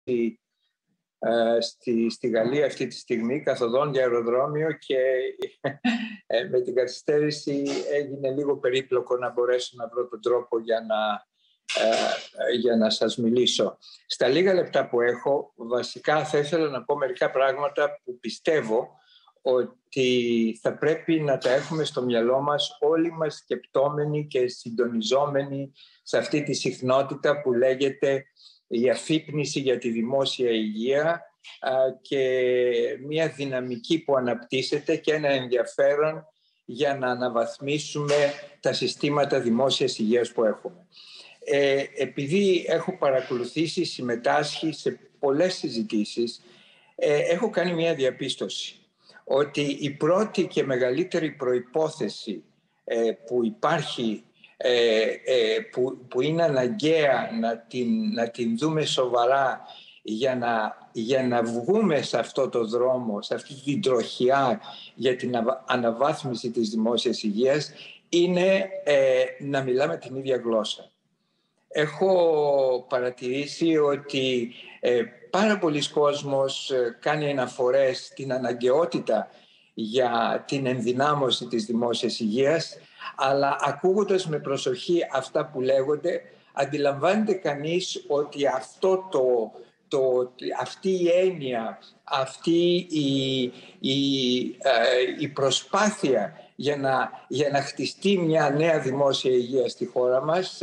στη Γαλλία αυτή τη στιγμή καθοδόν για αεροδρόμιο και με την καθυστέρηση έγινε λίγο περίπλοκο να μπορέσω να βρω τον τρόπο για να σας μιλήσω. Στα λίγα λεπτά που έχω, βασικά θα ήθελα να πω μερικά πράγματα που πιστεύω ότι θα πρέπει να τα έχουμε στο μυαλό μας όλοι μας, σκεπτόμενοι και συντονιζόμενοι σε αυτή τη συχνότητα που λέγεται η αφύπνιση για τη δημόσια υγεία και μια δυναμική που αναπτύσσεται και ένα ενδιαφέρον για να αναβαθμίσουμε τα συστήματα δημόσιας υγείας που έχουμε. Επειδή έχω παρακολουθήσει, συμμετάσχει σε πολλές συζητήσεις, έχω κάνει μια διαπίστωση ότι η πρώτη και μεγαλύτερη προϋπόθεση που υπάρχει, που είναι αναγκαία να την δούμε σοβαρά για να βγούμε σε αυτό το δρόμο, σε αυτή την τροχιά για την αναβάθμιση της δημόσιας υγείας, είναι να μιλάμε την ίδια γλώσσα. Έχω παρατηρήσει ότι πάρα πολλοί κόσμος κάνει αναφορές στην αναγκαιότητα για την ενδυνάμωση της δημόσιας υγείας, αλλά ακούγοντας με προσοχή αυτά που λέγονται, αντιλαμβάνεται κανείς ότι αυτή η έννοια, αυτή η προσπάθεια για να χτιστεί μια νέα δημόσια υγεία στη χώρα μας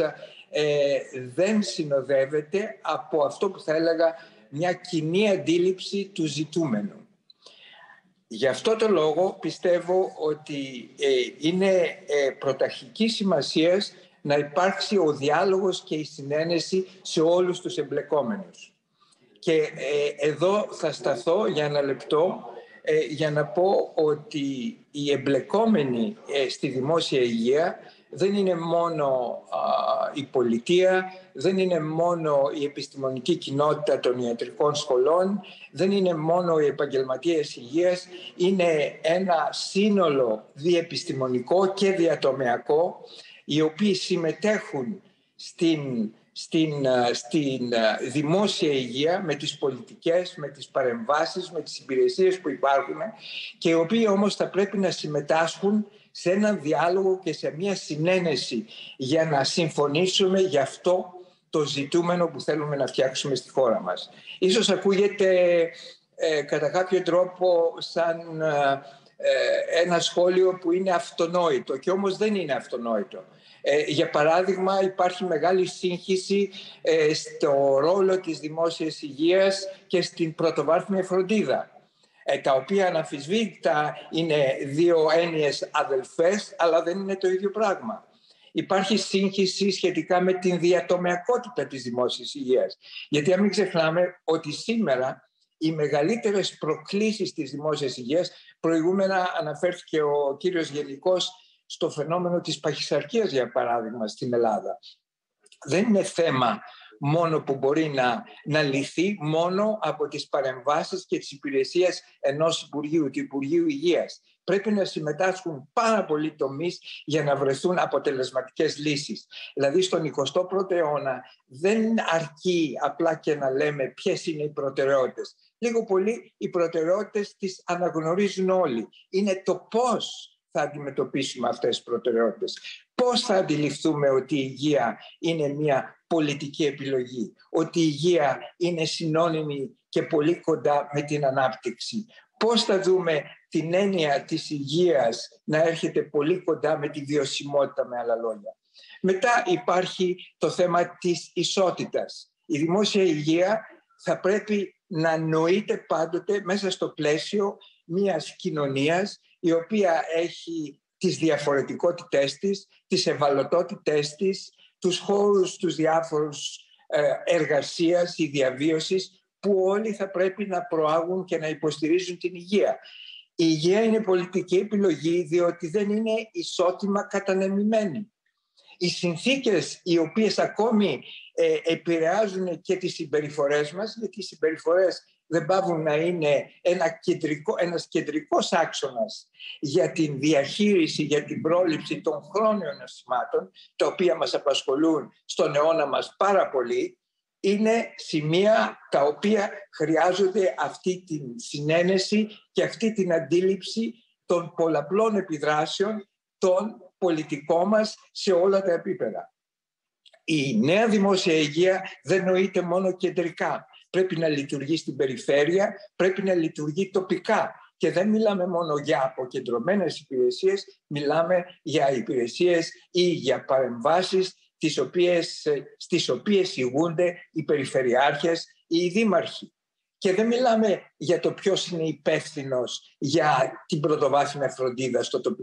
δεν συνοδεύεται από αυτό που θα έλεγα μια κοινή αντίληψη του ζητούμενου. Γι' αυτό το λόγο πιστεύω ότι είναι πρωταρχικής σημασίας να υπάρξει ο διάλογος και η συνένεση σε όλους τους εμπλεκόμενους. Και εδώ θα σταθώ για ένα λεπτό για να πω ότι οι εμπλεκόμενοι στη δημόσια υγεία δεν είναι μόνο η πολιτεία, δεν είναι μόνο η επιστημονική κοινότητα των ιατρικών σχολών, δεν είναι μόνο οι επαγγελματίες υγείας, είναι ένα σύνολο διεπιστημονικό και διατομεακό, οι οποίοι συμμετέχουν στην δημόσια υγεία με τις πολιτικές, με τις παρεμβάσεις, με τις υπηρεσίες που υπάρχουν και οι οποίοι όμως θα πρέπει να συμμετάσχουν σε έναν διάλογο και σε μια συνένεση για να συμφωνήσουμε για αυτό το ζητούμενο που θέλουμε να φτιάξουμε στη χώρα μας. Ίσως ακούγεται κατά κάποιο τρόπο σαν ένα σχόλιο που είναι αυτονόητο και όμως δεν είναι αυτονόητο. Για παράδειγμα, υπάρχει μεγάλη σύγχυση στο ρόλο της δημόσιας υγείας και στην πρωτοβάθμια φροντίδα, τα οποία αναμφισβήτητα είναι δύο έννοιες αδελφές, αλλά δεν είναι το ίδιο πράγμα. Υπάρχει σύγχυση σχετικά με την διατομεακότητα της δημόσιας υγείας. Γιατί αν μην ξεχνάμε ότι σήμερα οι μεγαλύτερες προκλήσεις της δημόσιας υγείας, προηγούμενα αναφέρθηκε ο κύριος Γενικός στο φαινόμενο της παχυσαρκίας, για παράδειγμα, στην Ελλάδα. Δεν είναι θέμα μόνο που μπορεί να λυθεί μόνο από τις παρεμβάσεις και τις υπηρεσίες ενός Υπουργείου, του Υπουργείου Υγείας. Πρέπει να συμμετάσχουν πάρα πολλοί τομείς για να βρεθούν αποτελεσματικές λύσεις. Δηλαδή στον 21ο αιώνα δεν αρκεί απλά και να λέμε ποιες είναι οι προτεραιότητες. Λίγο πολύ οι προτεραιότητες τις αναγνωρίζουν όλοι. Είναι το πώς θα αντιμετωπίσουμε αυτές τις προτεραιότητες. Πώς θα αντιληφθούμε ότι η υγεία είναι μια πολιτική επιλογή, ότι η υγεία είναι συνώνυμη και πολύ κοντά με την ανάπτυξη. Πώς θα δούμε την έννοια της υγείας να έρχεται πολύ κοντά με τη βιωσιμότητα, με άλλα λόγια. Μετά υπάρχει το θέμα της ισότητας. Η δημόσια υγεία θα πρέπει να νοείται πάντοτε μέσα στο πλαίσιο μιας κοινωνίας η οποία έχει τις διαφορετικότητές της, τις ευαλωτότητές της, τους χώρους, τους διάφορους εργασίας ή διαβίωσης που όλοι θα πρέπει να προάγουν και να υποστηρίζουν την υγεία. Η υγεία είναι πολιτική επιλογή διότι δεν είναι ισότιμα κατανεμημένη. Οι συνθήκες οι οποίες ακόμη επηρεάζουν και τις συμπεριφορές μας, γιατί οι συμπεριφορές δεν πάβουν να είναι ένας κεντρικός άξονας για την διαχείριση, για την πρόληψη των χρόνιων νοσημάτων, τα οποία μας απασχολούν στον αιώνα μας πάρα πολύ, είναι σημεία τα οποία χρειάζονται αυτή την συνένεση και αυτή την αντίληψη των πολλαπλών επιδράσεων των πολιτικών μας σε όλα τα επίπεδα. Η νέα δημόσια υγεία δεν νοείται μόνο κεντρικά. Πρέπει να λειτουργεί στην περιφέρεια, πρέπει να λειτουργεί τοπικά. Και δεν μιλάμε μόνο για αποκεντρωμένες υπηρεσίες, μιλάμε για υπηρεσίες ή για παρεμβάσεις στις οποίες ηγούνται οι περιφερειάρχες ή οι δήμαρχοι. Και δεν μιλάμε για το ποιος είναι υπεύθυνος για την πρωτοβάθμια φροντίδα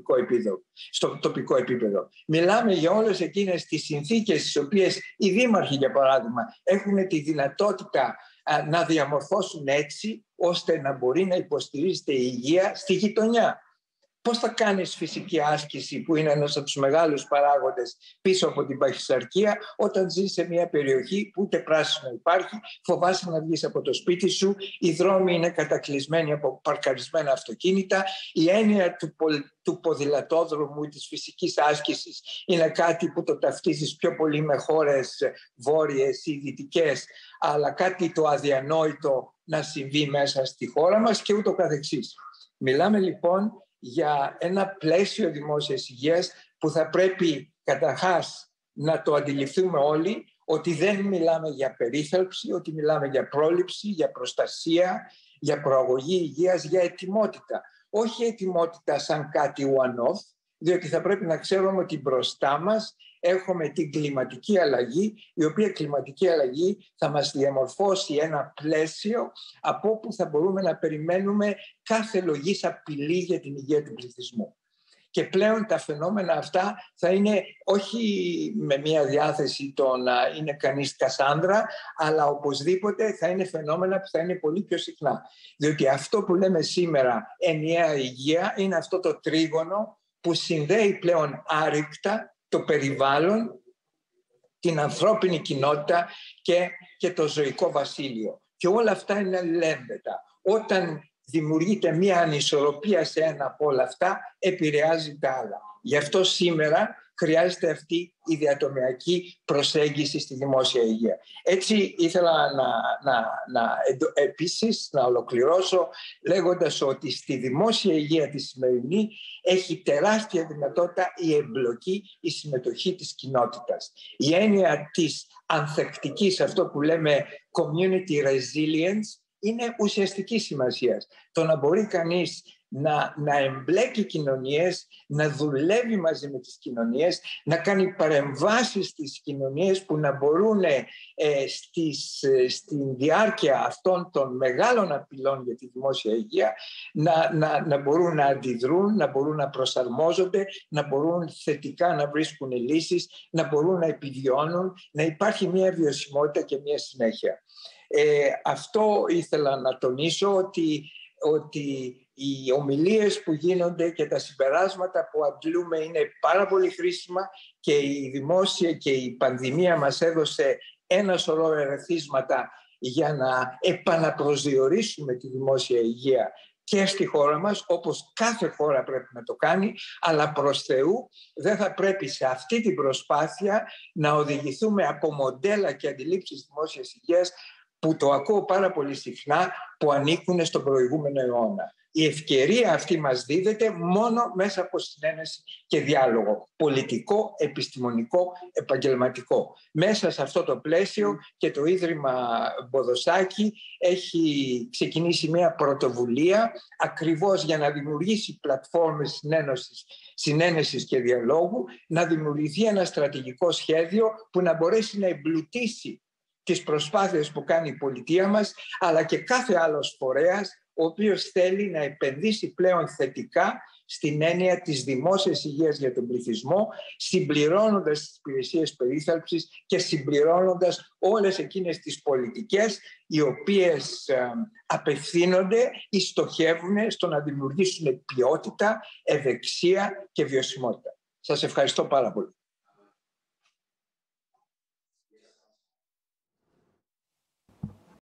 στο τοπικό επίπεδο. Μιλάμε για όλες εκείνες τις συνθήκες στις οποίες οι δήμαρχοι, για παράδειγμα, έχουν τη δυνατότητα να διαμορφώσουν έτσι ώστε να μπορεί να υποστηρίζεται η υγεία στη γειτονιά. Πώς θα κάνεις φυσική άσκηση, που είναι ένας από τους μεγάλους παράγοντες πίσω από την παχυσαρκία, όταν ζεις σε μια περιοχή που ούτε πράσινο υπάρχει, φοβάσαι να βγεις από το σπίτι σου, οι δρόμοι είναι κατακλεισμένοι από παρκαρισμένα αυτοκίνητα, η έννοια του ποδηλατόδρομου ή της φυσικής άσκησης είναι κάτι που το ταυτίζεις πιο πολύ με χώρες βόρειες ή δυτικές, αλλά κάτι το αδιανόητο να συμβεί μέσα στη χώρα μας και ούτω καθεξής. Μιλάμε λοιπόν για ένα πλαίσιο δημόσιας υγείας που θα πρέπει καταρχάς να το αντιληφθούμε όλοι, ότι δεν μιλάμε για περίθαλψη, ότι μιλάμε για πρόληψη, για προστασία, για προαγωγή υγείας, για ετοιμότητα. Όχι ετοιμότητα σαν κάτι one-off, διότι θα πρέπει να ξέρουμε ότι μπροστά μας έχουμε την κλιματική αλλαγή, η οποία κλιματική αλλαγή θα μας διαμορφώσει ένα πλαίσιο από όπου θα μπορούμε να περιμένουμε κάθε λογής απειλή για την υγεία του πληθυσμού. Και πλέον τα φαινόμενα αυτά θα είναι όχι με μια διάθεση το να είναι κανείς Κασάνδρα, αλλά οπωσδήποτε θα είναι φαινόμενα που θα είναι πολύ πιο συχνά. Διότι αυτό που λέμε σήμερα ενιαία υγεία είναι αυτό το τρίγωνο που συνδέει πλέον άρρηκτα το περιβάλλον, την ανθρώπινη κοινότητα και το ζωικό βασίλειο. Και όλα αυτά είναι αλληλένδετα. Όταν δημιουργείται μία ανισορροπία σε ένα από όλα αυτά, επηρεάζει τα άλλα. Γι' αυτό σήμερα χρειάζεται αυτή η διατομιακή προσέγγιση στη δημόσια υγεία. Έτσι ήθελα επίσης να ολοκληρώσω λέγοντας ότι στη δημόσια υγεία τη σημερινή έχει τεράστια δυνατότητα η εμπλοκή, η συμμετοχή της κοινότητας. Η έννοια της ανθεκτικής, αυτό που λέμε community resilience, είναι ουσιαστική σημασίας. Το να μπορεί κανείς να εμπλέκει κοινωνίες, να δουλεύει μαζί με τις κοινωνίες, να κάνει παρεμβάσεις στις κοινωνίες που να μπορούν στην διάρκεια αυτών των μεγάλων απειλών για τη δημόσια υγεία να μπορούν να αντιδρούν, να μπορούν να προσαρμόζονται, να μπορούν θετικά να βρίσκουν λύσεις, να μπορούν να επιβιώνουν, να υπάρχει μια βιωσιμότητα και μια συνέχεια. Αυτό ήθελα να τονίσω, ότι οι ομιλίες που γίνονται και τα συμπεράσματα που αντλούμε είναι πάρα πολύ χρήσιμα και η δημόσια και η πανδημία μας έδωσε ένα σωρό ερεθίσματα για να επαναπροσδιορίσουμε τη δημόσια υγεία και στη χώρα μας, όπως κάθε χώρα πρέπει να το κάνει, αλλά προς Θεού δεν θα πρέπει σε αυτή την προσπάθεια να οδηγηθούμε από μοντέλα και αντιλήψεις δημόσιας υγείας που το ακούω πάρα πολύ συχνά, που ανήκουν στον προηγούμενο αιώνα. Η ευκαιρία αυτή μας δίδεται μόνο μέσα από συνένεση και διάλογο, πολιτικό, επιστημονικό, επαγγελματικό. Μέσα σε αυτό το πλαίσιο και το Ίδρυμα Μποδοσάκη έχει ξεκινήσει μια πρωτοβουλία ακριβώς για να δημιουργήσει πλατφόρμες συνένεσης και διαλόγου, να δημιουργηθεί ένα στρατηγικό σχέδιο που να μπορέσει να εμπλουτίσει τις προσπάθειες που κάνει η πολιτεία μας, αλλά και κάθε άλλος φορέας ο οποίος θέλει να επενδύσει πλέον θετικά στην έννοια της δημόσιας υγείας για τον πληθυσμό, συμπληρώνοντας τις υπηρεσίες περίθαλψης και συμπληρώνοντας όλες εκείνες τις πολιτικές οι οποίες απευθύνονται ή στοχεύουν στο να δημιουργήσουν ποιότητα, ευεξία και βιωσιμότητα. Σας ευχαριστώ πάρα πολύ.